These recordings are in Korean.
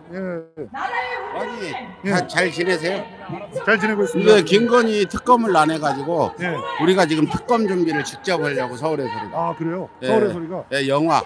예. 아니, 예. 잘 지내세요? 잘 지내고 있습니다. 네, 김건희 특검을 안 해가지고 예. 우리가 지금 특검 준비를 직접 하려고 서울의 소리가. 아 그래요? 예. 서울의 소리가 예, 영화.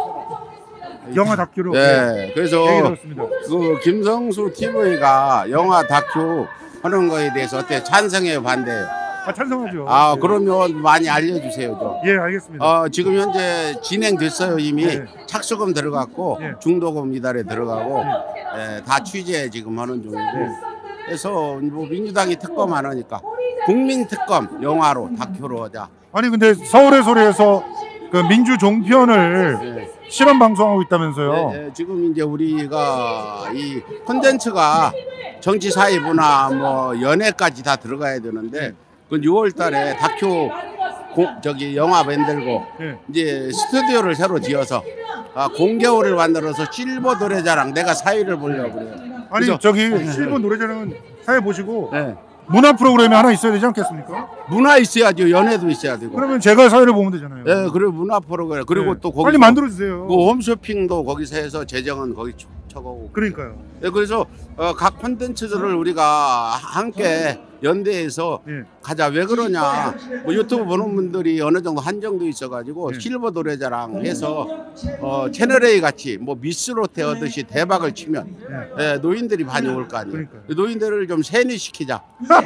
다큐로. 예, 그래서 얘기 들었습니다. 그 김성수 TV가 영화 다큐 하는 거에 대해서 어때? 찬성해요, 반대해요? 아 찬성하죠. 아, 예. 그러면 많이 알려주세요, 좀. 예 알겠습니다. 지금 현재 진행됐어요. 이미 예. 착수금 들어갔고 예. 중도금 이달에 들어가고 다 취재 지금 하는 중이고 그래서 뭐 민주당이 특검 안 하니까 국민 특검 영화로 다큐로 하자. 아니 근데 서울의 소리에서 그 민주 종편을 예. 실험 방송하고 있다면서요? 예, 지금 이제 우리가 이 콘텐츠가 정치 사회 문화 뭐 연예까지 다 들어가야 되는데 그 6월달에 다큐 저기 영화 만들고 예. 이제 스튜디오를 새로 지어서 공개호를 만들어서 실버 노래자랑 내가 사회를 보려고 그래요. 아니 그래서- 저기 실버 노래자랑은 사회 보시고 네. 문화 프로그램이 하나 있어야 되지 않겠습니까? 문화 있어야죠. 연예도 있어야 되고. 그러면 제가 사회를 보면 되잖아요. 예, 그리고 문화 프로그램 그리고 예. 또 거기 빨리 만들어 주세요. 그 홈쇼핑도 거기서 해서 재정은 거기 쳐가고. 그러니까요. 예, 그래서 각 콘텐츠들을 우리가 함께 연대해서 예. 가자. 왜 그러냐? 뭐 유튜브 보는 분들이 어느 정도 한정도 있어가지고 예. 실버 노래자랑 해서 채널 A 같이 뭐 미스롯해 하듯이 대박을 치면 노인들이 많이 올 거 아니에요. 그러니까요. 노인들을 좀 세뇌시키자.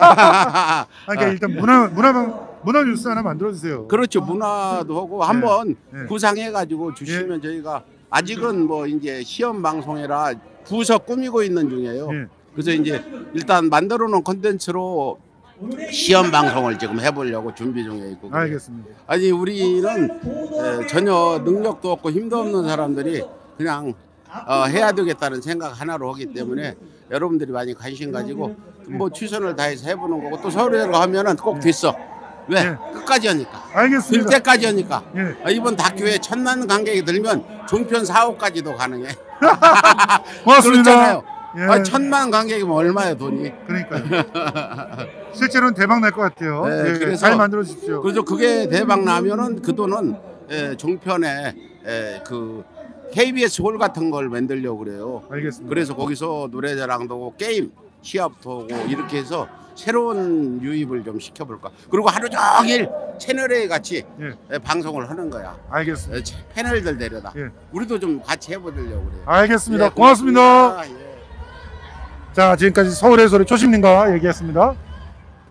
그러니까 일단 문화 뉴스 하나 만들어 주세요. 그렇죠. 문화도 하고 한번 예. 구상해가지고 주시면 저희가 아직은 뭐 이제 시험 방송이라 부서 꾸미고 있는 중이에요. 예. 그래서 이제 일단 만들어 놓은 콘텐츠로 시험 방송을 지금 해보려고 준비 중에 있고. 그래요. 알겠습니다. 아니 우리는 전혀 능력도 없고 힘도 없는 사람들이 그냥 해야 되겠다는 생각 하나로 하기 때문에 여러분들이 많이 관심 가지고 뭐 최선을 다해서 해보는 거고 또 서울에로 하면은 꼭 됐어. 왜? 예. 끝까지 하니까. 알겠습니다. 될 때까지 하니까. 예. 이번 다큐에 1000만 관객이 들면 종편 4호까지도 가능해. 고맙습니다. 그렇잖아요. 예. 1000만 관객이면 얼마야 돈이. 그러니까요. 실제로는 대박 날 것 같아요. 네, 예. 그래서- 잘 만들어 주십시오. 그래서 그게 대박 나면은 그 돈은 종편에 그 KBS 홀 같은 걸 만들려고 그래요. 알겠습니다. 그래서 거기서 노래자랑도 하고 게임 시합도 하고 이렇게 해서 새로운 유입을 좀 시켜볼까. 그리고 하루 종일 채널A 같이 방송을 하는 거야. 알겠습니다. 패널들 데려다. 예. 우리도 좀 같이 해보려고 그래요. 알겠습니다. 예, 고맙습니다. 예. 자, 지금까지 서울의 소리 초심님과 얘기했습니다.